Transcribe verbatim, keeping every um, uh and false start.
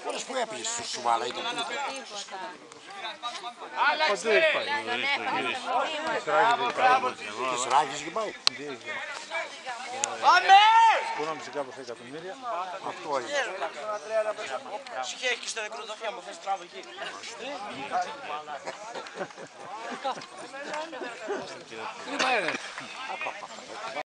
φορές που έπιες σου βάλα ήταν τίποτα. Παντού έχει πάει. Της Ράγης και πάει. Πάμε! Οικονόμησε κάπως εκατομμύρια. Αυτό είναι. Συχέχει και στο νεκροταφείο μου, θες τράβω εκεί. Τι πάει ρε.